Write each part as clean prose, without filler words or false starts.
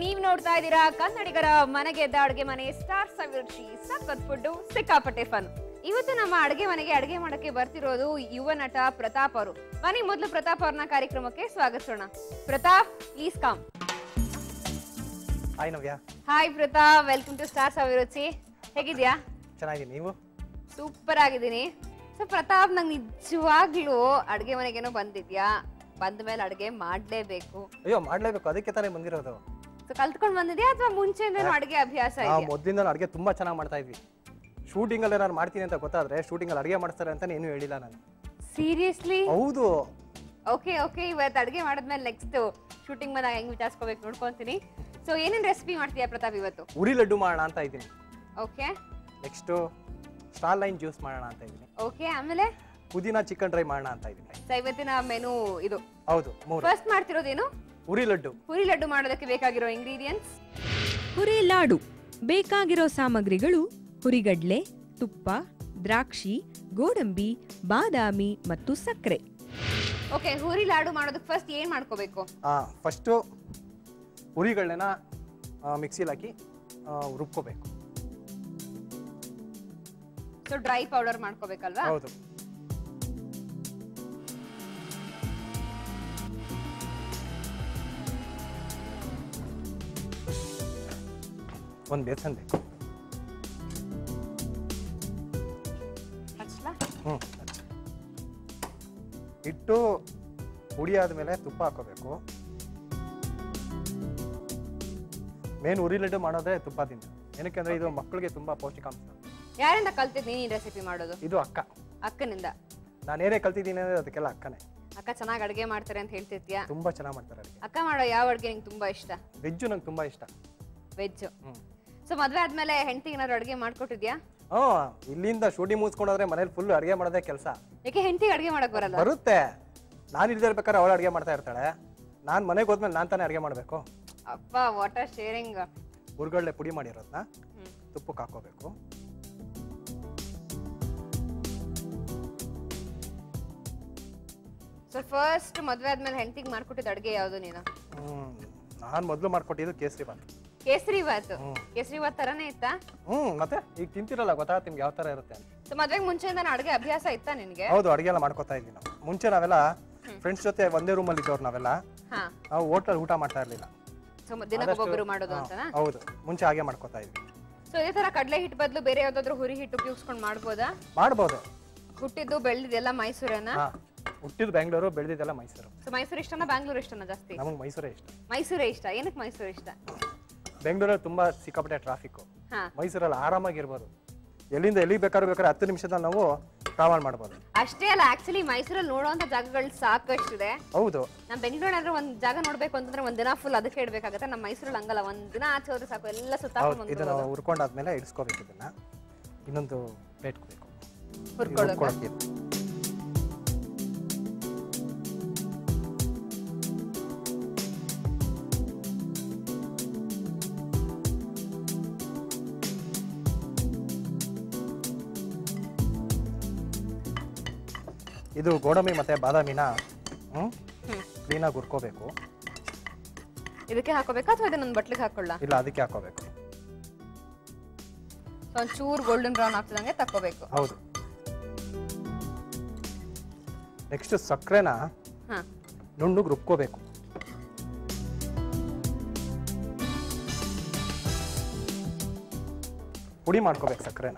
ನೀವ್ ನೋಡ್ತಾ ಇದ್ದೀರಾ ಕನ್ನಡಿಗರ ಮನೆಗೆ ಎದ್ದ ಅಡುಗೆ ಮನೆ ಸ್ಟಾರ್ ಸವಿರುಚಿ ಸಖತ್ ಫುಡ್ ಸಿಕ್ಕಾಪಟ್ಟೆ ಫನ್. ಇವತ್ತು ನಮ್ಮ ಅಡುಗೆ ಮನೆಗೆ ಅಡುಗೆ ಮಾಡಕ್ಕೆ ಬರ್ತಿರೋದು ಯುವ ನಟ ಪ್ರತಾಪ್ ಅವರು. ಬನ್ನಿ ಮೊದಲು ಪ್ರತಾಪ್ ಅವ್ರನ್ನ ಕಾರ್ಯಕ್ರಮಕ್ಕೆ ಸ್ವಾಗತಿಸೋಣ. Pratap please come. Hi Navya. Hi Pratap, welcome to Star Saviruchi. ಹೇಗಿದ್ಯಾ? ಚೆನ್ನಾಗಿದ್ದೀನಿ, ನೀವು? ಸೂಪರ್ ಆಗಿದ್ದೀನಿ. ಸೊ ಪ್ರತಾಪ್, ನಂಗೆ ನಿಜವಾಗ್ಲೂ ಅಡುಗೆ ಮನೆಗೇನೋ ಬಂದಿದ್ಯಾ? ಬಂದ ಮೇಲೆ ಅಡುಗೆ ಮಾಡ್ಲೇಬೇಕು. ಅಯ್ಯೋ ಮಾಡ್ಲೇಬೇಕು, ಅದಕ್ಕೆ ತಾನೇ ಬಂದಿರೋದು. ಸೊ ಕಲ್ತ್ಕೊಂಡು ಬಂದಿದ್ಯಾ ಅಥವಾ ಮುಂಚೆಯಿಂದ ಅಡುಗೆ ಅಭ್ಯಾಸ ಇದೆಯಾ? ಮೊದಲಿಂದ ಅಡುಗೆ ತುಂಬಾ ಚೆನ್ನಾಗಿ ಮಾಡ್ತಾ ಇದ್ವಿ. ಶೂಟಿಂಗ್ ಅಲ್ಲಿ ನಾನು ಮಾಡ್ತೀನಿ ಅಂತ ಗೊತ್ತಾದ್ರೆ ಶೂಟಿಂಗ್ ಅಲ್ಲಿ ಅಡುಗೆ ಮಾಡ್ತಾರೆ ಅಂತ ಏನು ಹೇಳಿಲ್ಲ ನಾನು. ಸೀರಿಯಸ್ಲಿ? ಹೌದು. ಓಕೆ ಓಕೆ, ಇವತ್ತು ಅಡುಗೆ ಮಾಡಿದ್ಮೇಲೆ ನೆಕ್ಸ್ಟ್ ಶೂಟಿಂಗ್ ಬಂದಾಗ ಹೆಂಗ್ ವಿಚಾರಿಸ್ಕೋಬೇಕು ನೋಡ್ಕೊಂತೀನಿ. ಸೊ ಏನೇನು ರೆಸಿಪಿ ಮಾಡ್ತೀಯಾ ಪ್ರತಾಪ್ ಇವತ್ತು? ಉರಿ ಲಡ್ಡು ಮಾಡೋಣ ಅಂತ ಇದ್ದೀನಿ. ಓಕೆ. ನೆಕ್ಸ್ಟ್ ಸ್ಟ್ರಾಲೈನ್ ಜ್ಯೂಸ್ ಮಾಡೋಣ ಅಂತ ಇದ್ದೀನಿ. ಓಕೆ, ಆಮೇಲೆ ಪುದೀನಾ ಚಿಕನ್ ಡ್ರೈ ಮಾಡೋಣ ಅಂತ ಇದ್ದೀನಿ. ಸೊ ಇವತ್ತಿನ ಮೆನು ಇದು. ಹೌದು. ಫಸ್ಟ್ ಮಾಡ್ತಿರೋದೇನು? ಉರಿ ಲಡ್ಡು. ಉರಿ ಲಡ್ಡು ಮಾಡೋದಕ್ಕೆ ಬೇಕಾಗಿರೋ ಇಂಗ್ರೀಡಿಯೆಂಟ್ಸ್: ಹುರಿ ಲಾಡು. ಬೇಕಾಗಿರೋ ಸಾಮಗ್ರಿಗಳು: ಹುರಿಗಡ್ಲೆ, ತುಪ್ಪ, ದ್ರಾಕ್ಷಿ, ಗೋಡಂಬಿ, ಬಾದಾಮಿ ಮತ್ತು ಸಕ್ಕರೆ. ಓಕೆ, ಹುರಿ ಲಾಡು ಮಾಡೋದಕ್ಕೆ ಫಸ್ಟ್ ಏನ್ ಮಾಡ್ಕೋಬೇಕು? ಫಸ್ಟು ಹುರಿಗಳನ್ನ ಮಿಕ್ಸಿಲಿ ಹಾಕಿ ರುಬ್ಕೋಬೇಕು. ಸೊ ಡ್ರೈ ಪೌಡರ್ ಮಾಡ್ಕೋಬೇಕಲ್ವಾ? ಹೌದು. ಒಂದು ಬೇಸನ್ ಬೇಕು. ಇಟ್ಟು ಹುಡಿ ಆದ್ಮೇಲೆ ತುಪ್ಪ ಹಾಕೋಬೇಕು. ಮೇನ್ ಉರಿ ಲಡ್ಡು ಮಾಡೋದೇ ತುಪ್ಪದಿಂದ. ಏನಕ್ಕೆ ಅಂದ್ರೆ ಇದು ಮಕ್ಕಳಿಗೆ ತುಂಬಾ ಪೌಷ್ಟಿಕಾಂಶ. ಯಾರಿಂದ ಕಲ್ತಿದ್ದೀನಿ ಈ ರೆಸಿಪಿ ಮಾಡೋದು? ಇದು ಅಕ್ಕ. ಅಕ್ಕನಿಂದ? ನಾನೇನೇ ಕಲ್ತಿದ್ದೀನಿ ಅಂದ್ರೆ ಅದಕ್ಕೆಲ್ಲ ಅಕ್ಕನೇ. ಅಕ್ಕ ಚೆನ್ನಾಗಿ ಅಡುಗೆ ಮಾಡ್ತಾರೆ ಅಂತ ಹೇಳ್ತಿದ್ಯಾ? ತುಂಬಾ ಚೆನ್ನಾಗಿ ಮಾಡ್ತಾರೆ ಅಡುಗೆ. ಅಕ್ಕ ಮಾಡೋ ಯಾವ ಅಡುಗೆ ನಿಂಗೆ ತುಂಬಾ ಇಷ್ಟ? ವೆಜ್ಜು ನಂಗೆ ತುಂಬಾ ಇಷ್ಟ. ವೆಜ್. ಸೊ ಮದ್ವೆ ಆದ್ಮೇಲೆ ಹೆಂಡತಿಗೆ ಏನಾದ್ರು ಅಡುಗೆ ಮಾಡ್ಕೊಟ್ಟಿದ್ಯಾ? ಇಲ್ಲಿಂದ ಶೂಟಿಂಗ್ ಮುಗಿಸ್ಕೊಂಡ್ರೆ ಮನೇಲಿ ಫುಲ್ ಅಡುಗೆ ಮಾಡೋದೇ ಕೆಲಸ. ಯಾಕೆ ಹೆಂಡತಿಗೆ ಅಡುಗೆ ಮಾಡಕ್ ಬರಲ್ಲ? ಬರುತ್ತೆ. ನಾನು ಇಲ್ದೇ ಇರ್ಬೇಕಾದ್ರೆ ಅವಳು ಅಡುಗೆ ಮಾಡ್ತಾ ಇರ್ತಾಳೆ. ನಾನು ಮನೆಗೆ ಹೋದ್ಮೇಲೆ ನಾನು ತಾನೇ ಅಡುಗೆ ಮಾಡಬೇಕು. ಅಪ್ಪ, ವಾಟ್ ಆರ್ ಶೇರಿಂಗ್. ಹುರ್ಗಡ್ಲೆ ಪುಡಿ ಮಾಡಿರೋದನ್ನ ತುಪ್ಪಕ್ಕೆ ಹಾಕೋಬೇಕು. ಸೊ ಫಸ್ಟ್ ಮದ್ವೆ ಆದ್ಮೇಲೆ ಹೆಂಡತಿಗೆ ಮಾಡ್ಕೊಟ್ಟಿದ್ದ ಅಡುಗೆ ಯಾವುದು ನೀನು? ನಾನು ಮೊದಲು ಮಾಡ್ಕೊಟ್ಟಿದ್ದು ಕೇಸರಿ ಬಾತ್. ಕೇಸರಿ ಬಾತ್? ಕೇಸರಿ ಬಾತ್ ತರನೇ ಇತ್ತಾ? ಮತ್ತೆ ಈಗ ತಿಂತಿರಲ್ಲ, ಗೊತ್ತಾಗುತ್ತೆ ನಿಮ್ಗೆ ಯಾವ ತರ ಇರುತ್ತೆ ಅಂತ. ಸೊ ಮದ್ವೆಗೆ ಮುಂಚೆಯಿಂದ ಅಡುಗೆ ಅಭ್ಯಾಸ ಇತ್ತಾ ನಿನ್ಗೆ? ಹೌದು, ಅಡುಗೆ ಎಲ್ಲ ಮಾಡ್ಕೊತಾ ಇದ್ವಿ ನಾವು. ಮುಂಚೆ ನಾವೆಲ್ಲ ಫ್ರೆಂಡ್ಸ್ ಜೊತೆ ಒಂದೇ ರೂಮಲ್ಲಿ ಇದ್ದವ್ರು ನಾವೆಲ್ಲ. ನಾವು ಹೋಟೆಲ್ ಊಟ ಮಾಡ್ತಾ ಇರ್ಲಿಲ್ಲ. ಸೊ ದಿನಕ್ಕೊಬ್ಬೊಬ್ರು ಮಾಡೋದು ಅಂತನಾ? ಹೌದು, ಮುಂಚೆ ಹಾಗೆ ಮಾಡ್ಕೊತಾ ಇದ್ವಿ. ಸೊ ಇದೇ ತರ ಕಡಲೆ ಹಿಟ್ಟು ಬದಲು ಬೇರೆ ಯಾವ್ದಾದ್ರು ಹುರಿ ಹಿಟ್ಟು ಉಪಯೋಗಿಸ್ಕೊಂಡು ಮಾಡ್ಬೋದಾ? ಮಾಡ್ಬೋದು. ಹುಟ್ಟಿದ್ದು ಬೆಳೆದಿದ್ದೆಲ್ಲ ಮೈಸೂರೇನಾ? ಹುಟ್ಟಿದ್ದು ಬೆಂಗಳೂರು, ಬೆಳೆದಿದ್ದೆಲ್ಲ ಮೈಸೂರು. ಸೊ ಮೈಸೂರು ಇಷ್ಟನಾ ಬ್ಯಾಂಗ್ಳೂರ್ ಇಷ್ಟನಾ ಜಾಸ್ತಿ? ನಮಗೆ ಮೈಸೂರೇ ಇಷ್ಟ. ಮೈಸೂರೇ ಇಷ್ಟ. ಏನಕ್ಕೆ ಮೈಸೂರು ಇಷ್ಟ? ಬೆಂಗಳೂರಲ್ಲಿ ತುಂಬಾ ಸಿಕ್ಕಾಪಟ್ಟೆ ಟ್ರಾಫಿಕ್. ಮೈಸೂರಲ್ಲಿ ಆರಾಮಾಗಿರ್ಬೋದು. ಎಲ್ಲಿಂದ ಎಲ್ಲಿಗೆ ಬೇಕಾದ್ರೂ 10 ನಿಮಿಷದಲ್ಲಿ ನಾವು ಟ್ರಾವೆಲ್ ಮಾಡ್ಬೋದು. ಅಷ್ಟೇ ಅಲ್ಲ, ಆಕ್ಚುಲಿ ಮೈಸೂರಲ್ಲಿ ನೋಡುವಂತ ಜಾಗಗಳು ಸಾಕಷ್ಟಿದೆ. ಹೌದು. ನಮ್ಮ ಬೆಂಗಳೂರಲ್ಲಿ ಒಂದ್ ಜಾಗ ನೋಡ್ಬೇಕು ಅಂತಂದ್ರೆ ಒಂದ್ ದಿನ ಫುಲ್ ಅದಕ್ಕೆ ಇಡ್ಬೇಕಾಗತ್ತೆ. ನಮ್ಮ ಮೈಸೂರಲ್ಲಿ ಹಂಗಲ್ಲ, ಒಂದ್ ದಿನ ಆಚೆ ಹೋದ್ರೆ ಸಾಕು, ಎಲ್ಲ ಸುತ್ತಾಡ್ಕೊಂಡು ಇದನ್ನ ಹುರ್ಕೊಂಡಾದ್ಮೇಲೆ ಇಡಿಸ್ಕೋಬೇಕು. ಇದನ್ನ ಇನ್ನೊಂದು ಪ್ಲೇಟ್ ಬೇಕು ಹುರ್ಕೊಳ್ಳೋಕೆ. ಇದು ಗೋಡಂಬಿ ಮತ್ತೆ ಬಾದಾಮಿನ ಕ್ಲೀನಾಗಿ ಹುರ್ಕೋಬೇಕು. ಇದಕ್ಕೆ ಹಾಕೋಬೇಕಾ ಅಥವಾ ಇದನ್ನ ಬಟ್ಲಿಗೆ ಹಾಕೊಳ್ಳ? ಇಲ್ಲ, ಅದಕ್ಕೆ ಹಾಕೋಬೇಕು. ಒಂಚೂರು ಗೋಲ್ಡನ್ ಬ್ರೌನ್ ಆಗ್ತದಂಗೆ ತಕ್ಕೋಬೇಕು. ಹೌದು. ನೆಕ್ಸ್ಟ್ ಸಕ್ಕರೆನ ನುಣ್ಣಗೆ ರುಬ್ಕೋಬೇಕು. ಪುಡಿ ಮಾಡ್ಕೋಬೇಕು ಸಕ್ಕರೆನ.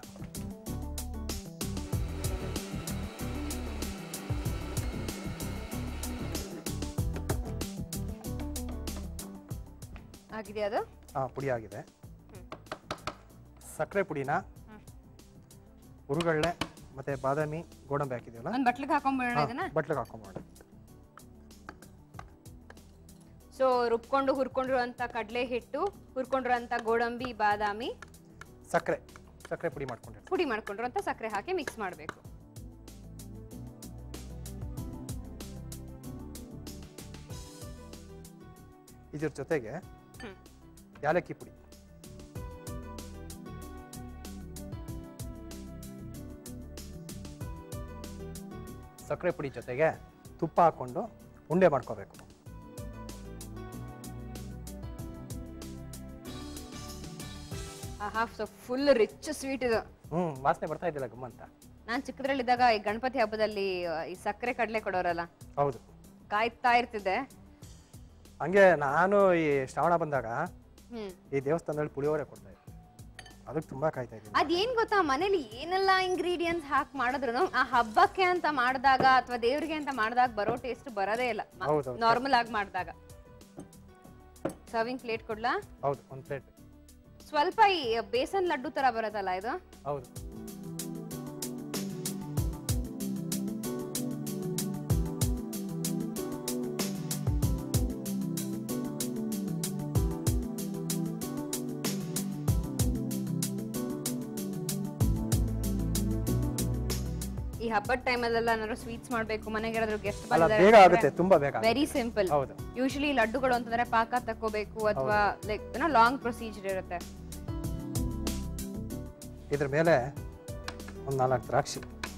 ಆಗಿದೆಯಾ ಅದು? ಪುಡಿ ಆಗಿದೆ. ಸಕ್ಕರೆ ಪುಡಿನ ಹುರುಗಳ್ಳೆ ಮತ್ತೆ ಬಾದಾಮಿ ಗೋಡಂಬಿ ಹಾಕಿದೀವಲ್ಲ, ಒಂದು ಬಟ್ಲಿಗೆ ಹಾಕೊಂಡ್ಬಿಡೋಣ. ಇದನ್ನ ಬಟ್ಲಿಗೆ ಹಾಕೊಂಡ್ಬಿಡೋಣ. ಸೊ ರುಬ್ಕೊಂಡು ಹುರ್ಕೊಂಡಿರುವಂತ ಕಡಲೆ ಹಿಟ್ಟು, ಹುರ್ಕೊಂಡಿರುವಂತ ಗೋಡಂಬಿ, ಬಾದಾಮಿ, ಸಕ್ಕರೆ ಪುಡಿ ಮಾಡ್ಕೊಂಡಿರುವಂತ ಸಕ್ಕರೆ ಹಾಕಿ ಮಿಕ್ಸ್ ಮಾಡಬೇಕು. ಇದ್ರ ಜೊತೆಗೆ ಯಾಲಕ್ಕಿ ಪುಡಿ, ಸಕ್ಕರೆ ಪುಡಿ ಜೊತೆಗೆ ತುಪ್ಪ ಹಾಕೊಂಡು ಉಂಡೆ ಮಾಡ್ಕೋಬೇಕು. ಆಹಾ ಫುಲ್ ರಿಚ್ ಸ್ವೀಟ್ ಇದು. ವಾಸನೆ ಬರ್ತಾ ಇದ್ದಿಲ್ಲ ಗಮ್ಮಂತ. ನಾನ್ ಚಿಕ್ಕದ್ರಲ್ಲಿದ್ದಾಗ ಈ ಗಣಪತಿ ಹಬ್ಬದಲ್ಲಿ ಈ ಸಕ್ಕರೆ ಕಡಲೆ ಕೊಡೋರಲ್ಲ, ಹೌದು, ಕಾಯ್ತಾ ಇರ್ತಿದ್ದೆ. ಹಂಗೆ ನಾನು ಈ ಶ್ರಾವಣ ಬಂದಾಗ ಈ ದೇವಸ್ಥಾನದಲ್ಲಿ ಪುಳಿಯೋಗರೆ ಕೊಡ್ತಾ ಇದ್ದೆ, ಅದಕ್ಕೆ ತುಂಬಾ ಕಾಯ್ತಾ ಇದ್ದೀನಿ. ಅದೇನ್ ಗೊತ್ತಾ, ಮನೇಲಿ ಏನೆಲ್ಲ ಇಂಗ್ರೀಡಿಯೆಂಟ್ಸ್ ಹಾಕಿ ಮಾಡಿದ್ರು ಆ ಹಬ್ಬಕ್ಕೆ ಅಂತ ಮಾಡಿದಾಗ ಅಥವಾ ದೇವ್ರಿಗೆ ಅಂತ ಮಾಡಿದಾಗ ಬರೋ ಟೇಸ್ಟ್ ಬರೋದೇ ಇಲ್ಲ ನಾರ್ಮಲ್ ಆಗಿ ಮಾಡಿದಾಗ. ಸರ್ವಿಂಗ್ ಪ್ಲೇಟ್ ಕೊಡ್ಲಾ? ಹೌದು, ಒಂದು ಪ್ಲೇಟ್. ಸ್ವಲ್ಪ ಈ ಬೇಸನ್ ಲಡ್ಡು ತರ ಬರುತ್ತಲ್ಲ ಇದು? ಹೌದು. ಈ ಹಬ್ಬದ ಟೈಮಲ್ಲೆಲ್ಲ ಏನಾದ್ರು ಸ್ವೀಟ್ಸ್ ಮಾಡಬೇಕು, ಮನೆಗೆ ಯಾರಾದ್ರೂ ಗೆಸ್ಟ್ ಬೇಗ ಆಗುತ್ತೆ, ತುಂಬಾ ಬೇಗ. Very simple. ಹೌದು. ಯೂಶಲಿ ಲಡ್ಡುಗಳು ಅಂತಂದ್ರೆ ಪಾಕ ತಕ್ಕೋಬೇಕು ಅಥವಾ ಲೈಕ್ ಏನೋ ಲಾಂಗ್ ಪ್ರೊಸೀಜರ್ ಇರುತ್ತೆ. ಇದ್ರ ಮೇಲೆ ಒಂದು 4 ದ್ರಾಕ್ಷಿ,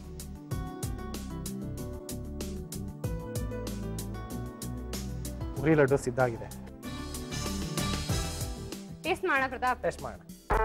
ಉರಿ ಲಡ್ಡು ಸಿದ್ಧ ಆಗಿದೆ. ಟೇಸ್ಟ್ ಮಾಡೋಣ ಪ್ರತಾಪ್? ಟೇಸ್ಟ್ ಮಾಡೋಣ.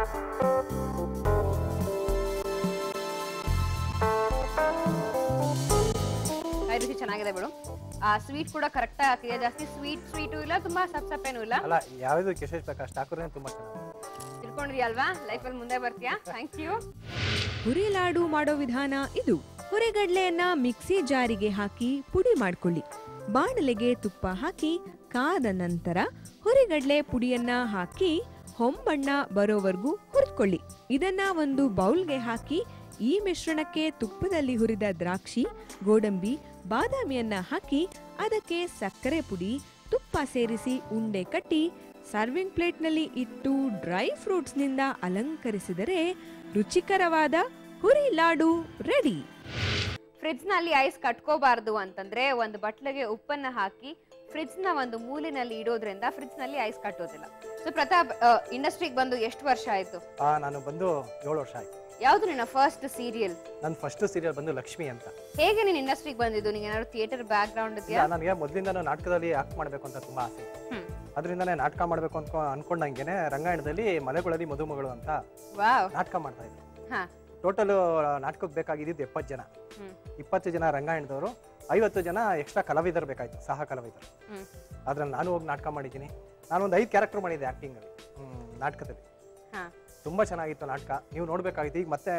ರುಚಿ ಚೆನ್ನಾಗಿದೆ ಬಿಡು. ಆ ಸ್ವೀಟ್ ಕೂಡ ಕರೆಕ್ಟ್ ಆಗ್ತಿದೆ, ಜಾಸ್ತಿ ಸ್ವೀಟು ಇಲ್ಲ, ತುಂಬಾ ಸಪ್ಪೇನೂ ಇಲ್ಲ. ಅಲ್ಲ, ಯಾವ್ದು ಕೆಶೇಶ್ ಬೇಕು ಅಷ್ಟು ಹಾಕಿದ್ರೆ ತುಂಬಾ ಚೆನ್ನಾಗಿದೆ. ತಿಳ್ಕೊಂಡ್ರಿ ಅಲ್ವಾ? ಲೈಫಲ್ಲಿ ಮುಂದೆ ಬರ್ತೀಯಾ? Thank you. ಹುರಿ ಲಾಡು ಮಾಡೋ ವಿಧಾನ ಇದು. ಹುರಿಗಡ್ಲೆಯನ್ನ ಮಿಕ್ಸಿ ಜಾರಿಗೆ ಹಾಕಿ ಪುಡಿ ಮಾಡ್ಕೊಳ್ಳಿ. ಬಾಣಲೆಗೆ ತುಪ್ಪ ಹಾಕಿ ಕಾದ ನಂತರ ಹುರಿಗಡ್ಲೆ ಪುಡಿಯನ್ನ ಹಾಕಿ ಹೊಂಬಣ್ಣ ಬರೋವರೆಗೂ ಹುರಿದ್ಕೊಳ್ಳಿ. ಇದನ್ನ ಒಂದು ಬೌಲ್ಗೆ ಹಾಕಿ ಈ ಮಿಶ್ರಣಕ್ಕೆ ತುಪ್ಪದಲ್ಲಿ ಹುರಿದ ದ್ರಾಕ್ಷಿ, ಗೋಡಂಬಿ, ಬಾದಾಮಿಯನ್ನ ಹಾಕಿ ಅದಕ್ಕೆ ಸಕ್ಕರೆ ಪುಡಿ, ತುಪ್ಪ ಸೇರಿಸಿ ಉಂಡೆ ಕಟ್ಟಿ ಸರ್ವಿಂಗ್ ಪ್ಲೇಟ್ನಲ್ಲಿ ಇಟ್ಟು ಡ್ರೈ ಫ್ರೂಟ್ಸ್ನಿಂದ ಅಲಂಕರಿಸಿದರೆ ರುಚಿಕರವಾದ ಹುರಿ ಲಾಡು ರೆಡಿ. ಫ್ರಿಡ್ಜ್ ನಲ್ಲಿ ಐಸ್ ಕಟ್ಕೋಬಾರ್ದು ಅಂತಂದ್ರೆ ಒಂದು ಬಟ್ಲಿಗೆ ಉಪ್ಪನ್ನ ಹಾಕಿ ಫ್ರಿಡ್ಜ್ ನ ಒಂದು ಮೂಲೆನಲ್ಲಿ ಇಡೋದ್ರಿಂದ ಫ್ರಿಡ್ಜ್ ನಲ್ಲಿ ಐಸ್ ಕಟ್ಟೋದಿಲ್ಲ. ಸೊ ಪ್ರತಾಪ್, ಇಂಡಸ್ಟ್ರಿಗೆ ಬಂದು ಎಷ್ಟು ವರ್ಷ ಆಯ್ತು? ನಾನು ಬಂದು 7 ವರ್ಷ ಆಯ್ತು. ಯಾವ್ದು ನಿನ್ನ ಫಸ್ಟ್ ಸೀರಿಯಲ್? ನನ್ನ ಫಸ್ಟ್ ಸೀರಿಯಲ್ ಬಂದು ಲಕ್ಷ್ಮಿ ಅಂತ. ಹೇಗೆ ನೀನು ಇಂಡಸ್ಟ್ರಿಗೆ ಬಂದಿದ್ದು? ನಿಂಗೆ ಏನಾದ್ರು ಥಿಯೇಟರ್ ಬ್ಯಾಕ್ ಗ್ರೌಂಡ್ ಇದೆಯಾ? ನನಗೆ ಮೊದಲಿಂದ ನಾಟಕದಲ್ಲಿ ಆಕ್ಟ್ ಮಾಡಬೇಕು ಅಂತ ತುಂಬಾ ಆಸೆ. ಅದರಿಂದನೇ ನಾಟಕ ಮಾಡಬೇಕು ಅಂತ ಅನ್ಕೊಂಡಂಗೆನೆ ರಂಗಾಯಣದಲ್ಲಿ ಮಲೆಗಳಲ್ಲಿ ಮದುಮಗಳು ಅಂತ ನಾಟಕ ಮಾಡ್ತಾ ಇದ್ದೆ. ಟೋಟಲ್ ನಾಟಕಕ್ಕೆ ಬೇಕಾಗಿದ್ದು 70 ಜನ. 20 ಜನ ರಂಗಾಯಣದವರು, 50 ಜನ ಎಕ್ಸ್ಟ್ರಾ ಕಲಾವಿದರು ಬೇಕಾಯ್ತು, ಸಹ ಕಲಾವಿದರು. ಅದ್ರಲ್ಲಿ ನಾನು ಹೋಗಿ ನಾಟಕ ಮಾಡಿದ್ದೀನಿ. ನಾನು ಒಂದು 5 ಕ್ಯಾರೆಕ್ಟರ್ ಮಾಡಿದ್ದೆ ಆಕ್ಟಿಂಗ್ ಅಲ್ಲಿ ನಾಟಕದಲ್ಲಿ. ತುಂಬಾ ಚೆನ್ನಾಗಿತ್ತು ನಾಟಕ, ನೀವು ನೋಡ್ಬೇಕಾಗಿತ್ತು. ಈಗ ಮತ್ತೆ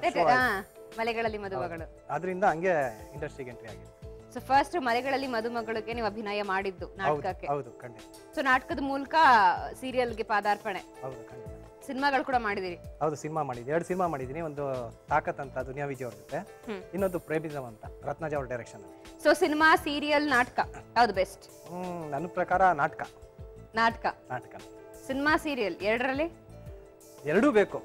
ಮಲೆಗಳಲ್ಲಿ ಮದುಮಗಳು, ಅದರಿಂದ ಹಂಗೆ ಇಂಡಸ್ಟ್ರಿಗೆ ಎಂಟ್ರಿ ಆಗಿದೆ. ಸೊ ಫಸ್ಟ್ ಮಲೆಗಳಲ್ಲಿ ಮದುಮಗಳಿಗೆ ನೀವು ಅಭಿನಯ ಮಾಡಿದ್ದು ನಾಟಕಕ್ಕೆ? ಹೌದು, ಖಂಡಿತ. ಸೊ ನಾಟಕದ ಮೂಲಕ ಸೀರಿಯಲ್ಗೆ ಪಾದಾರ್ಪಣೆ. ಹೌದು, ಖಂಡಿತ. ಸಿನಿಮಾಗಳು ಕೂಡ ಮಾಡಿದಿರಿ? ಹೌದು, ಸಿನಿಮಾ ಮಾಡಿದ್ದೀನಿ. 2 ಸಿನಿಮಾ ಮಾಡಿದ್ದೀನಿ. ಒಂದು ತಾಕತ್ ಅಂತ ದುನಿಯಾ ವಿಜಯ್ ಅವ್ರ ಜೊತೆ, ಇನ್ನೊಂದು ಪ್ರೇಮಿಸಮ್ ಅಂತ ರತ್ನಜ ಅವ್ರ ಡೈರೆಕ್ಷನ್. ಸೊ ಸಿನಿಮಾ, ಸೀರಿಯಲ್, ನಾಟಕ ಯಾವ್ದು ಬೆಸ್ಟ್? ನನ್ನ ಪ್ರಕಾರ ನಾಟಕ. ನಾಟಕ, ಸಿನಿಮಾ, ಸೀರಿಯಲ್ ಎರಡರಲ್ಲಿ? ಎರಡೂ ಬೇಕು.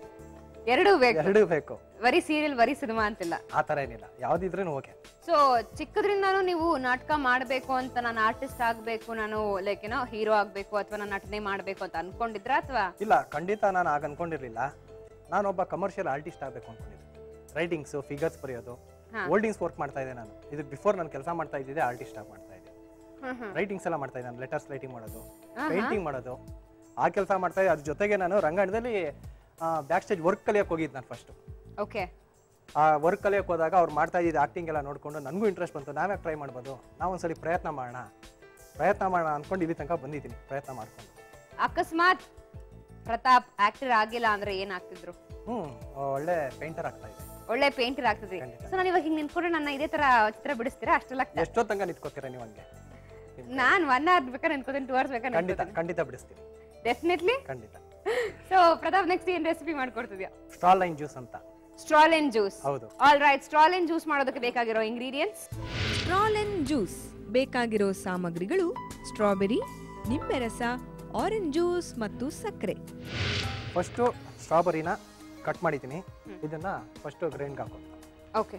ಬರೀ ಸೀರಿಯಲ್ ಬರೀ ಸಿನಿಮಾ ಅಂತಿಲ್ಲ, ಆತರ ಏನಿಲ್ಲ, ಯಾವ್ದಿದ್ರೂ ಓಕೆ. ಸೊ ಚಿಕ್ಕದ್ರಿಂದಾನು ನೀವು ನಾಟಕ ಮಾಡ್ಬೇಕು ಅಂತ, ನಾನು ಆರ್ಟಿಸ್ಟ್ ಆಗ್ಬೇಕು, ನಾನು ಲೈಕ್ ಏನೋ ಹೀರೋ ಆಗ್ಬೇಕು ಅಥವಾ ನಾನು ನಟನೆ ಮಾಡ್ಬೇಕು ಅಂತ ಅನ್ಕೊಂಡಿದ್ರ ಅಥವಾ? ಇಲ್ಲ, ಖಂಡಿತ ನಾನು ಆಗ ಅನ್ಕೊಂಡಿರ್ಲಿಲ್ಲ. ನಾನೊಬ್ಬ ಕಮರ್ಷಿಯಲ್ ಆರ್ಟಿಸ್ಟ್ ಆಗ್ಬೇಕು ಅನ್ಕೊಂಡಿದ್ದೆ. ರೈಟಿಂಗ್ಸ್, ಫಿಗರ್ಸ್ ಬರೆಯೋದು, ಹೋಲ್ಡಿಂಗ್ಸ್ ವರ್ಕ್ ಮಾಡ್ತಾ ಇದ್ದೆ ನಾನು. ಇದಕ್ಕೆ ಬಿಫೋರ್ ನಾನು ಕೆಲಸ ಮಾಡ್ತಾ ಇದ್ದಿದ್ದೆ ಆರ್ಟಿಸ್ಟ್ ಆಗಿ ಮಾಡ್ತಾ ಇದ್ದೆ. ರೈಟಿಂಗ್ಸ್ ಎಲ್ಲ ಮಾಡ್ತಾ ಇದ್ದೆ ನಾನು. ಲೆಟರ್ಸ್ ರೈಟಿಂಗ್ ಮಾಡೋದು, ಪೇಂಟಿಂಗ್ ಮಾಡೋದು, ಆ ಕೆಲಸ ಮಾಡ್ತಾ ಇದ್ದೆ. ಅದ್ರ ಜೊತೆಗೆ ನಾನು ರಂಗಾಯಣದಲ್ಲಿ ಬ್ಯಾಕ್ ಸ್ಟೇಜ್ ವರ್ಕ್ ಕಲಿಯಕ್ಕೆ ಹೋಗಿದ್ದು ನಾನು ಫಸ್ಟ್. ಓಕೆ. ಆ ವರ್ಕ್ ಕಲಿಯಕ್ಕೆ ಹೋದಾಗ ಅವ್ರು ಮಾಡ್ತಾ ಇದ್ದಿದ್ದು ಆಕ್ಟಿಂಗ್ ಎಲ್ಲ ನೋಡ್ಕೊಂಡು ನನಗೂ ಇಂಟ್ರೆಸ್ಟ್ ಬಂತು. ನಾವೇ ಟ್ರೈ ಮಾಡ್ಬೋದು, ನಾವೊಂದ್ಸಲಿ ಪ್ರಯತ್ನ ಮಾಡೋಣ ಅನ್ಕೊಂಡು ಇಲ್ಲಿ ತನಕ ಬಂದಿದ್ದೀನಿ, ಪ್ರಯತ್ನ ಮಾಡ್ಕೊಂಡು. ಅಕಸ್ಮಾತ್ ಪ್ರತಾಪ್ ಆಕ್ಟರ್ ಆಗಿಲ್ಲ ಅಂದ್ರೆ ಏನಾಗ್ತಿದ್ರು? ಒಳ್ಳೆ ಪೇಂಟರ್ ಆಗ್ತಾ ಇದೆ. ಒಳ್ಳೆ ಪೇಂಟರ್ ಆಗ್ತಿದ್ರಿ. ಸೊ ನಾನು ಇವಾಗ ಹಿಂಗೆ ನಿಂತ್ಕೊಂಡ್ರೆ ನನ್ನ ಇದೇ ತರ ಚಿತ್ರ ಬಿಡಿಸ್ತೀರಾ? ಅಷ್ಟೆಲ್ಲ ಎಷ್ಟೋ ತನಕ ನಿಂತ್ಕೋತೀರಾ ನೀವು? ಹಂಗೆ ನಾನು 1 hour ಬೇಕಾದ್ರೆ ನಿಂತ್ಕೋತೀನಿ, 2 hours ಬೇಕಾದ್ರೆ ಖಂಡಿತ ಬಿಡಿಸ್ತೀನಿ. ಡೆಫಿನೆಟ್ಲಿ, ಖಂಡಿತ. ಸೊ ಪ್ರತಾಪ್, ನೆಕ್ಸ್ಟ್ ಏನ್ ರೆಸಿಪಿ ಮಾಡ್ಕೊಡ್ತಿದ್ಯಾ? ಸ್ಟ್ರಾಲೈನ್ ಜ್ಯೂಸ್ ಅಂತ. ಸ್ಟ್ರಾಲಿನ್ ಜ್ಯೂಸ್? ಹೌದು. All right. ಸ್ಟ್ರಾಲಿನ್ ಜ್ಯೂಸ್ ಮಾಡೋದಕ್ಕೆ ಬೇಕಾಗಿರೋ ಇಂಗ್ರೀಡಿಯೆಂಟ್ಸ್? ಸ್ಟ್ರಾಲಿನ್ ಜ್ಯೂಸ್ ಬೇಕಾಗಿರೋ ಸಾಮಗ್ರಿಗಳು: ಸ್ಟ್ರಾಬೆರಿ, ನಿಂಬೆ ರಸ, ಆರೆಂಜ್ ಜ್ಯೂಸ್ ಮತ್ತು ಸಕ್ಕರೆ. ಫಸ್ಟ್ ಸ್ಟ್ರಾಬೆರಿನ ಕಟ್ ಮಾಡಿದ್ದೀನಿ. ಇದನ್ನ ಫಸ್ಟ್ ಗ್ರೈಂಡ್ ಹಾಕೋದು. ಓಕೆ.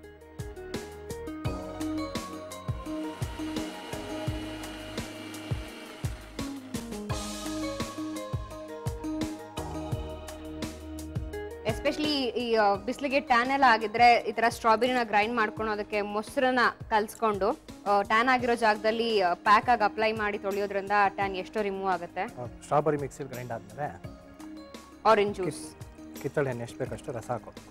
ಎಸ್ಪೆಷಲಿ ಈ ಬಿಸಿಲಿಗೆ ಟ್ಯಾನ್ ಎಲ್ಲ ಆಗಿದ್ರೆ ಈ ತರ ಸ್ಟ್ರಾಬೆರಿನ ಗ್ರೈಂಡ್ ಮಾಡ್ಕೊಂಡು ಅದಕ್ಕೆ ಮೊಸರನ್ನ ಕಲ್ಸ್ಕೊಂಡು ಟ್ಯಾನ್ ಆಗಿರೋ ಜಾಗದಲ್ಲಿ ಪ್ಯಾಕ್ ಆಗಿ ಅಪ್ಲೈ ಮಾಡಿ ತೊಳೆಯೋದ್ರಿಂದ ಟ್ಯಾನ್ ಎಷ್ಟೋ ರಿಮೂವ್ ಆಗುತ್ತೆ. ಸ್ಟ್ರಾಬೆರಿ ಮಿಕ್ಸಿಲಿ ಗ್ರೈಂಡ್ ಆದ್ಮೇಲೆ ಆರೆಂಜ್ ಜ್ಯೂಸ್. ಕಿತ್ತಳೆ ಹಣ್ಣು ಎಷ್ಟು ಬೇಕಷ್ಟು ರಸ ಹಾಕೋಬೇಕು.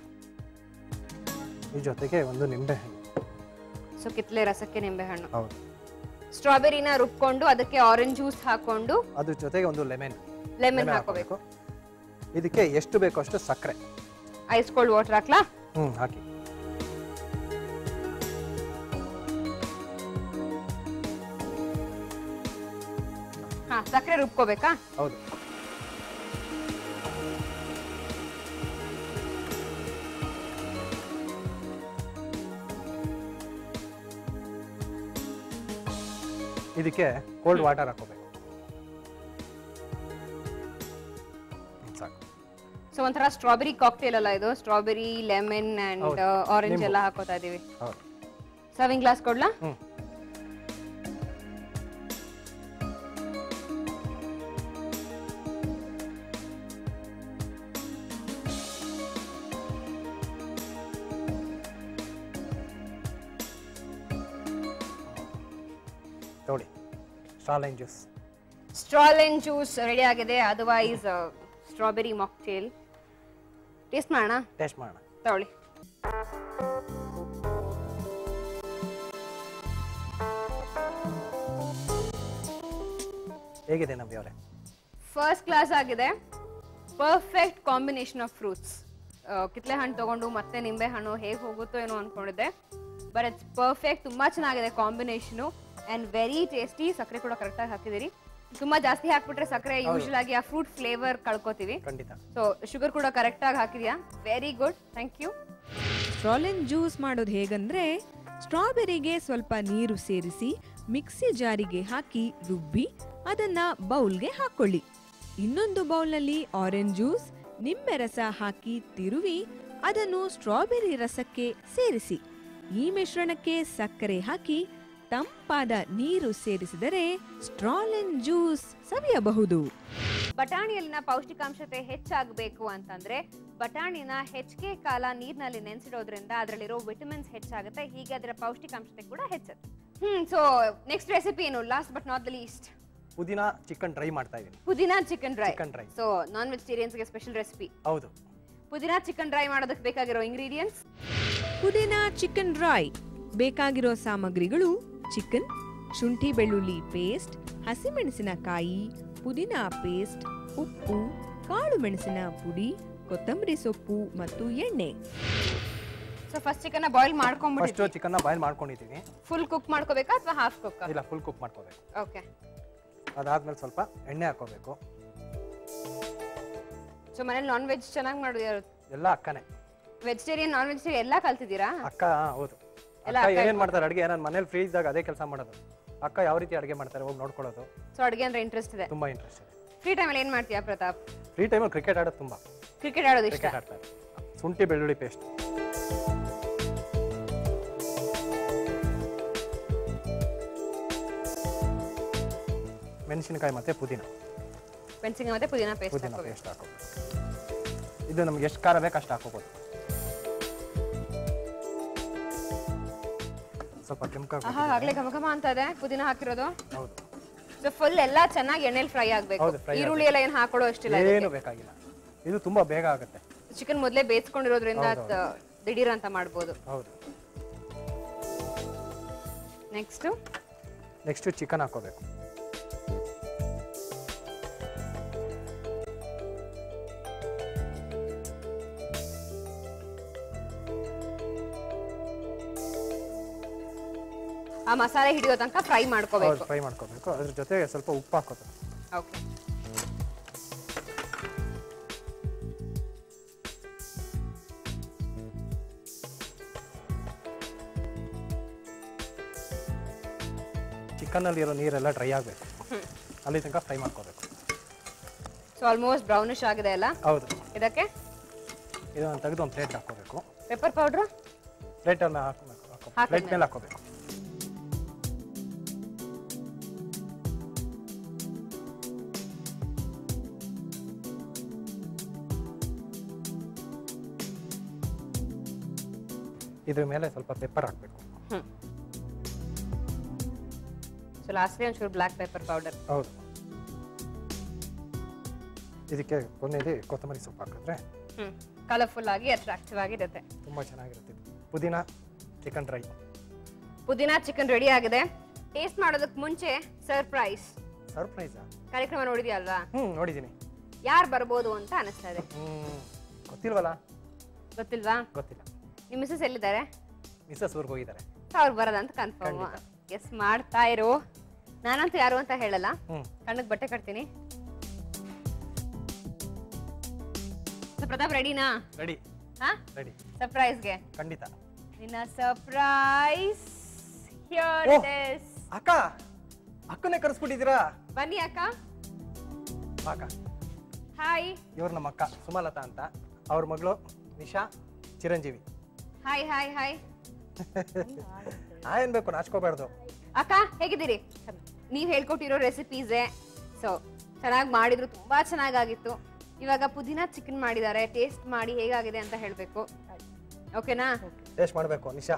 ಈ ಜೊತೆಗೆ ಒಂದು ನಿಂಬೆ ಹಣ್ಣು. ಸೊ ಕಿತ್ತಳೆ ರಸಕ್ಕೆ ನಿಂಬೆ ಹಣ್ಣು. ಹೌದು. ಸ್ಟ್ರಾಬೆರಿನ ರುಬ್ಕೊಂಡು ಅದಕ್ಕೆ ಆರೆಂಜ್ ಜ್ಯೂಸ್ ಹಾಕೊಂಡು ಅದ್ರ ಜೊತೆಗೆ ಒಂದು ಲೆಮನ್ ಹಾಕೋಬೇಕು. ಇದಕ್ಕೆ ಎಷ್ಟು ಬೇಕೋ ಅಷ್ಟು ಸಕ್ಕರೆ. ಐಸ್ ಕೋಲ್ಡ್ ವಾಟರ್ ಹಾಕ್ಲಾ? ಹಾಕಿ. ಸಕ್ಕರೆ ರುಬ್ಕೋಬೇಕಾ? ಹೌದು. ಇದಕ್ಕೆ ಕೋಲ್ಡ್ ವಾಟರ್ ಹಾಕೋಬೇಕು. ಸಾಕು. ಸೊ ಒಂಥರ ಸ್ಟ್ರಾಬೆರಿ ಕಾಕ್ಟೇಲ್ ಅಲ್ಲ ಇದು? ಸ್ಟ್ರಾಬೆರಿ, ಲೆಮನ್ ಅಂಡ್ ಆರೆಂಜ್ ಎಲ್ಲ ಹಾಕೋತಾ ಇದೀವಿ. ಸರ್ವಿಂಗ್ ಗ್ಲಾಸ್ ಕೊಡ್ಲಾ? ನೋಡಿ, ಸ್ಟ್ರಾಲೈನ್ ಜ್ಯೂಸ್. ಸ್ಟ್ರಾಲೈನ್ ಜ್ಯೂಸ್ ರೆಡಿ ಆಗಿದೆ. ಅದರ್ವೈಸ್ ಸ್ಟ್ರಾಬೆರಿ ಮಾಕ್ಟೇಲ್ ಟೇಸ್ಟ್ ಮಾಡೋಣ. ತಗೊಳ್ಳಿ. ಹೇಗಿದೆ ನವ್ಯ ಅವರೇ? ಫಸ್ಟ್ ಕ್ಲಾಸ್ ಆಗಿದೆ. Perfect combination of fruits. ಕಿತ್ತಳೆ ಹಣ್ಣು ತಗೊಂಡು ಮತ್ತೆ ನಿಂಬೆ ಹಣ್ಣು ಹೇಗೆ ಹೋಗುತ್ತೋ ಏನೋ ಅನ್ಕೊಂಡಿದ್ದೆ, ಬಟ್ ಇಟ್ಸ್ ಪರ್ಫೆಕ್ಟ್. ತುಂಬಾ ಚೆನ್ನಾಗಿದೆ ಕಾಂಬಿನೇಷನು ಅಂಡ್ ವೆರಿ ಟೇಸ್ಟಿ. ಸಕ್ಕರೆ ಕೂಡ ಕರೆಕ್ಟ್ ಆಗಿ ಹಾಕಿದಿರಿ. ತುಂಬಾ ಜಾಸ್ತಿ ಹಾಕ್ಬಿಟ್ರೆ ಸಕ್ಕರೆ ಯೂಶಲ್ ಆಗಿ ಆ ಫ್ರೂಟ್ ಫ್ಲೇವರ್ ಕಳ್ಕೊತೀವಿ. ಸೊ ಶುಗರ್ ಕೂಡ ಕರೆಕ್ಟ್ ಆಗಿ ಹಾಕಿದ್ಯಾ. Very good, thank you. ಸ್ಟ್ರಾಲಿನ್ ಜ್ಯೂಸ್ ಮಾಡೋದು ಹೇಗಂದ್ರೆ, ಸ್ಟ್ರಾಬೆರಿಗೆ ಸ್ವಲ್ಪ ನೀರು ಸೇರಿಸಿ ಮಿಕ್ಸಿ ಜಾರಿಗೆ ಹಾಕಿ ರುಬ್ಬಿ ಅದನ್ನ ಬೌಲ್ಗೆ ಹಾಕೊಳ್ಳಿ. ಇನ್ನೊಂದು ಬೌಲ್ನಲ್ಲಿ ಆರೆಂಜ್ ಜ್ಯೂಸ್, ನಿಂಬೆ ರಸ ಹಾಕಿ ತಿರುವಿ ಅದನ್ನು ಸ್ಟ್ರಾಬೆರಿ ರಸಕ್ಕೆ ಸೇರಿಸಿ ಈ ಮಿಶ್ರಣಕ್ಕೆ ಸಕ್ಕರೆ ಹಾಕಿ ತಂಪಾದ ನೀರು ಸೇರಿಸಿದರೆ ಸ್ಟ್ರಾಲಿನ್ ಜ್ಯೂಸ್ ಸವಿಯಬಹುದು. ಬಟಾಣಿಯಲ್ಲಿನ ಪೌಷ್ಟಿಕಾಂಶತೆ ಹೆಚ್ಚಾಗಬೇಕು ಅಂತಂದ್ರೆ ಬಟಾಣಿನ ಹೆಚ್ಚಿಗೆ ಕಾಲ ನೀರಿನಲ್ಲಿ ನೆನೆಸಿಡೋದ್ರಿಂದ ಅದರಲ್ಲಿರೋ ವಿಟಮಿನ್ಸ್ ಹೆಚ್ಚಾಗುತ್ತೆ. ಹೀಗೆ ಅದರ ಪೌಷ್ಟಿಕಾಂಶತೆ ಕೂಡ ಹೆಚ್ಚುತ್ತೆ. ಸೊ ನೆಕ್ಸ್ಟ್ ರೆಸಿಪಿ ಏನು? Last but not the least, ಪುದೀನಾ ಚಿಕನ್ ಡ್ರೈ ಮಾಡ್ತಾ ಇದೀನಿ. ಪುದೀನಾ chicken dry. So non vegetarians ಗೆ ಸ್ಪೆಷಲ್ ರೆಸಿಪಿ. ಹೌದು. ಪುದೀನಾ ಚಿಕನ್ ಡ್ರೈ ಮಾಡೋದಕ್ಕೆ ಬೇಕಾಗಿರೋ ಇಂಗ್ರೀಡಿಯೆಂಟ್ಸ್: ಪುದೀನಾ ಚಿಕನ್ ಡ್ರೈ ಬೇಕಾಗಿರೋ ಸಾಮಗ್ರಿಗಳು: ಚಿಕನ್, ಶುಂಠಿ ಬೆಳ್ಳುಳ್ಳಿ ಪೇಸ್ಟ್, ಹಸಿಮೆಣಸಿನಕಾಯಿ, ಪುದೀನಾ ಪೇಸ್ಟ್, ಉಪ್ಪು, ಕಾಳು ಮೆಣಸಿನ ಪುಡಿ, ಕೊತ್ತಂಬರಿ ಸೊಪ್ಪು ಮತ್ತು ಎಣ್ಣೆ. ಸೊ ಫಸ್ಟ್ ಚಿಕನ್ ಬಾಯ್ಲ್ ಮಾಡ್ಕೊಂಡ್ಬಿಟ್ಟು ಫಸ್ಟ್ ಚಿಕನ್ ಬಾಯ್ಲ್ ಮಾಡ್ಕೊಂಡಿದ್ದೀನಿ. ಫುಲ್ ಕುಕ್ ಮಾಡ್ಕೋಬೇಕಾ ಅಥವಾ ಹಾಫ್ ಕುಕ್? ಇಲ್ಲ, ಫುಲ್ ಕುಕ್ ಮಾಡ್ಕೋಬೇಕು. ಓಕೆ. ಅದಾದ್ಮೇಲೆ ಸ್ವಲ್ಪ ಎಣ್ಣೆ ಹಾಕೋಬೇಕು. ಸೊ ಮನೇಲಿ ನಾನ್ ವೆಜ್ ಚೆನ್ನಾಗಿ ಮಾಡೋದು ಯಾರು? ಎಲ್ಲ ಅಕ್ಕನೇ. ವೆಜಿಟೇರಿಯನ್, ನಾನ್ ವೆಜಿಟೇರಿಯನ್ ಎಲ್ಲ ಕಲ್ತಿದ್ದೀರಾ? ಅಕ್ಕ. ಹೌದು. ಅಕ್ಕ ಏನೇನ್ ಮಾಡ್ತಾರೆ ಅಡಿಗೆ, ನಾನು ಮನೇಲಿ ಫ್ರೀ ಇದ್ದಾಗ ಅದೇ ಕೆಲಸ ಮಾಡೋದು. ಅಕ್ಕ ಯಾವ ರೀತಿ ಅಡಿಗೆ ಮಾಡ್ತಾರೆ ಹೋಗಿ ನೋಡ್ಕೊಳ್ಳೋದು. ಸೊ ಅಡಿಗೆ ಅಂದ್ರೆ ಇಂಟ್ರೆಸ್ಟ್ ಇದೆ? ತುಂಬಾ ಇಂಟ್ರೆಸ್ಟ್ ಇದೆ. ಫ್ರೀ ಟೈಮಲ್ಲಿ ಏನ್ ಮಾಡ್ತೀಯಾ ಪ್ರತಾಪ್? ಫ್ರೀ ಟೈಮಲ್ಲಿ ಕ್ರಿಕೆಟ್ ಆಡೋದು ತುಂಬಾ. ಕ್ರಿಕೆಟ್ ಆಡೋದು ಇಷ್ಟ? ಕ್ರಿಕೆಟ್ ಆಡ್ತಾರೆ. ಶುಂಠಿ ಬೆಳ್ಳುಳ್ಳಿ ಪೇಸ್ಟ್, ಮೆಣಸಿನಕಾಯಿ ಮತ್ತೆ ಪುದೀನ. ಮೆಣಸಿನಕಾಯಿ ಮತ್ತೆ ಪುದೀನ ಪೇಸ್ಟ್ ಹಾಕೋ. ಇದು ನಮ್ಗೆ ಎಷ್ಟು ಖಾರ ಬೇಕು ಅಷ್ಟು ಹಾಕೋಬಹುದು. ಸ್ವಲ್ಪ ಆಗ್ಲೇ ಘಮ ಘಮ ಅಂತ ಇದೆ ಪುದೀನ ಹಾಕಿರೋದು. ಹೌದು. ಸೊ ಫುಲ್ ಎಲ್ಲ ಚೆನ್ನಾಗಿ ಎಣ್ಣೆಲಿ ಫ್ರೈ ಆಗಬೇಕು. ಈರುಳ್ಳಿ ಎಲ್ಲ ಏನು ಹಾಕೊಳ್ಳೋ ಅಷ್ಟಿಲ್ಲ, ಏನು ಬೇಕಾಗಿಲ್ಲ. ಇದು ತುಂಬಾ ಬೇಗ ಆಗುತ್ತೆ. ಚಿಕನ್ ಮೊದಲೇ ಬೇಯಿಸ್ಕೊಂಡಿರೋದ್ರಿಂದ ದಿಢೀರ್ ಅಂತ ಮಾಡ್ಬೋದು. ಹೌದು. ನೆಕ್ಸ್ಟ್ ಚಿಕನ್ ಹಾಕೋಬೇಕು. ಆ ಮಸಾಲೆ ಹಿಡಿಯೋ ತನಕ ಫ್ರೈ ಮಾಡ್ಕೋಬೇಕು. ಫ್ರೈ ಮಾಡ್ಕೋಬೇಕು. ಅದ್ರ ಜೊತೆಗೆ ಸ್ವಲ್ಪ ಉಪ್ಪು ಹಾಕೋಬೇಕು. ಓಕೆ. ಚಿಕನ್ ಅಲ್ಲಿ ಇರೋ ನೀರೆಲ್ಲ ಡ್ರೈ ಆಗಬೇಕು. ಅಲ್ಲಿ ತನಕ ಫ್ರೈ ಮಾಡ್ಕೋಬೇಕು. ಸೊ ಆಲ್ಮೋಸ್ಟ್ ಬ್ರೌನಿಶ್ ಆಗಿದೆ ಅಲ್ಲ? ಹೌದು. ಇದಕ್ಕೆ ಇದನ್ನ ತೆಗೆದು ಒಂದು ಪ್ಲೇಟ್ ಹಾಕೋಬೇಕು. ಪೆಪ್ಪರ್ ಪೌಡರ್ ಪ್ಲೇಟ್ ಅನ್ನ ಹಾಕಬೇಕು. ಪ್ಲೇಟ್ ಮೇಲೆ ಹಾಕೋಬೇಕು. ಇದ್ರ ಮೇಲೆ ಸ್ವಲ್ಪ ಪೆಪ್ಪರ್ ಹಾಕಬೇಕು. ಸೊ ಲಾಸ್ಟ್ಲಿ ಒಂಚೂರು ಬ್ಲಾಕ್ ಪೆಪ್ಪರ್ ಪೌಡರ್. ಹೌದು. ಇದಕ್ಕೆ ಕೊನೆಯಲ್ಲಿ ಕೊತ್ತಂಬರಿ ಸೊಪ್ಪು ಹಾಕಿದ್ರೆ ಕಲರ್ಫುಲ್ ಆಗಿ ಅಟ್ರಾಕ್ಟಿವ್ ಆಗಿರುತ್ತೆ. ತುಂಬಾ ಚೆನ್ನಾಗಿರುತ್ತೆ. ಪುದೀನಾ ಚಿಕನ್ ಡ್ರೈ. ಪುದೀನಾ ಚಿಕನ್ ರೆಡಿ ಆಗಿದೆ. ಟೇಸ್ಟ್ ಮಾಡೋದಕ್ಕೆ ಮುಂಚೆ ಸರ್ಪ್ರೈಸ್. ಸರ್ಪ್ರೈಸಾ? ಕಾರ್ಯಕ್ರಮ ನೋಡಿದ್ಯಾ ಅಲ್ವಾ? ನೋಡಿದ್ದೀನಿ. ಯಾರು ಬರ್ಬೋದು ಅಂತ ಅನಿಸ್ತಾ ಇದೆ? ಗೊತ್ತಿಲ್ವಲ್ಲ? ಗೊತ್ತಿಲ್ವಾ? ಗೊತ್ತಿಲ್ಲ. ನಿಮ್ಮ ಮಿಸಸ್ ಎಲ್ಲಿದ್ದಾರೆ? ಮಿಸಸ್ ಊರಿಗೆ ಹೋಗಿದ್ದಾರೆ. ಅವ್ರು ಬರೋದಂತ ಕನ್ಫರ್ಮ್. ಎಸ್ ಮಾಡ್ತಾ ಇರು. ನಾನಂತೂ ಯಾರು ಅಂತ ಹೇಳಲ್ಲ. ಕಣ್ಣಿಗೆ ಬಟ್ಟೆ ಕಟ್ತೀನಿ. ಪ್ರತಾಪ್ ರೆಡಿನಾ? ರೆಡಿ. ಹಾ ರೆಡಿ. ಸರ್ಪ್ರೈಸ್ಗೆ ಖಂಡಿತ. ನಿನ್ನ ಸರ್ಪ್ರೈಸ್ ಹಿಯರ್ ಇಟ್ ಇಸ್. ಅಕ್ಕ, ಅಕ್ಕನೇ ಕರೆಸ್ಬಿಟ್ಟಿದ್ದೀರಾ? ಬನ್ನಿ ಅಕ್ಕ. ಅಕ್ಕ. ಹಾಯ್. ಇವ್ರು ನಮ್ಮ ಅಕ್ಕ ಸುಮಲತಾ ಅಂತ. ಅವ್ರ ಮಗಳು Nisha, Chiranjeevi. Hi hi hi. ಏನ್ ಬೇಕು, ನಾಚ್ಕೋಬಾರ್ದು. ಅಕ್ಕ ಹೇಗಿದ್ದೀರಿ? ನೀವ್ ಹೇಳ್ಕೊಟ್ಟಿರೋ ರೆಸಿಪೀಸೇ ಸೊ ಚೆನ್ನಾಗಿ ಮಾಡಿದ್ರು, ತುಂಬಾ ಚೆನ್ನಾಗಾಗಿತ್ತು. ಇವಾಗ ಪುದೀನಾ ಚಿಕನ್ ಮಾಡಿದ್ದಾರೆ. ಟೇಸ್ಟ್ ಮಾಡಿ ಹೇಗಾಗಿದೆ ಅಂತ ಹೇಳ್ಬೇಕು. ಓಕೆನಾ? ಟೇಸ್ಟ್ ಮಾಡ್ಬೇಕು ನಿಶಾ.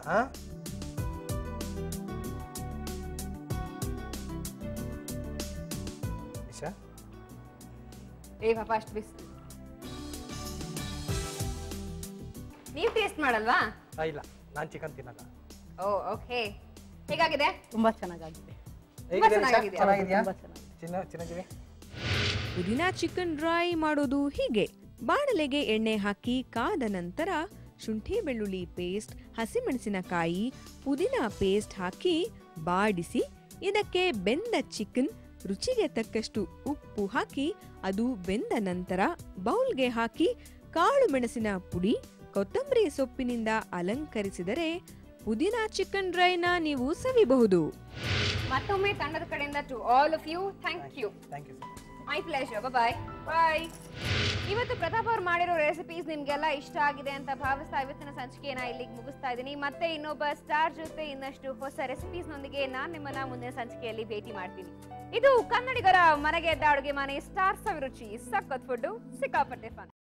ನಿಶಾ ಏ ಪಾಪ ಅಷ್ಟು ಬಿಸಿ. ನೀವ್ ಟೇಸ್ಟ್ ಮಾಡಲ್ವಾ? ಇಲ್ಲ, ನಾನ್ ಚಿಕನ್ ತಿನ್ನಲ್ಲ. Oh okay. ಹೇಗಾಗಿದೆ? ತುಂಬಾ ಚೆನ್ನಾಗಿದೆ. ಚೆನ್ನಾಗಿದ್ಯಾ? ಚಿರಂಜೀವಿ. ಪುದೀನಾ ಚಿಕನ್ ಡ್ರೈ ಮಾಡೋದು ಹೀಗೆ: ಬಾಣಲೆಗೆ ಎಣ್ಣೆ ಹಾಕಿ ಕಾದ ನಂತರ ಶುಂಠಿ ಬೆಳ್ಳುಳ್ಳಿ ಪೇಸ್ಟ್, ಹಸಿಮೆಣಸಿನಕಾಯಿ, ಪುದೀನಾ ಪೇಸ್ಟ್ ಹಾಕಿ ಬಾಡಿಸಿ ಇದಕ್ಕೆ ಬೆಂದ ಚಿಕನ್, ರುಚಿಗೆ ತಕ್ಕಷ್ಟು ಉಪ್ಪು ಹಾಕಿ ಅದು ಬೆಂದ ನಂತರ ಬೌಲ್ಗೆ ಹಾಕಿ ಕಾಳು ಮೆಣಸಿನ ಪುಡಿ, ಕೊತ್ತಂಬರಿ ಸೊಪ್ಪಿನಿಂದ ಅಲಂಕರಿಸಿದರೆ ಪುದೀನಾ ಚಿಕನ್ ಡ್ರೈನ ನೀವು ಸವಿಬಹುದು. ಮತ್ತೊಮ್ಮೆ ತಂಡದ ಕಡೆಯಿಂದ to all of you thank you. My pleasure. Bye bye. ಇವತ್ತು ಪ್ರತಾಪ್ ಅವ್ರು ಮಾಡಿರೋ ರೆಸಿಪೀಸ್ ನಿಮ್ಗೆಲ್ಲ ಇಷ್ಟ ಆಗಿದೆ ಅಂತ ಭಾವಿಸ್ತಾ ಇವತ್ತಿನ ಸಂಚಿಕೆಯನ್ನ ಇಲ್ಲಿಗೆ ಮುಗಿಸ್ತಾ ಇದ್ದೀನಿ. ಮತ್ತೆ ಇನ್ನೊಬ್ಬ ಸ್ಟಾರ್ ಜೊತೆ ಇನ್ನಷ್ಟು ಹೊಸ ರೆಸಿಪೀಸ್ ನೊಂದಿಗೆ ನಾನ್ ನಿಮ್ಮನ್ನ ಮುಂದಿನ ಸಂಚಿಕೆಯಲ್ಲಿ ಭೇಟಿ ಮಾಡ್ತೀನಿ. ಇದು ಕನ್ನಡಿಗರ ಮನೆಗೆ ಎದ್ದ ಅಡುಗೆ ಮನೆ ಸ್ಟಾರ್ ಸವಿರುಚಿ. ಸಖತ್ ಫುಡ್, ಸಿಕ್ಕಾಪಟ್ಟೆ ಫನ್.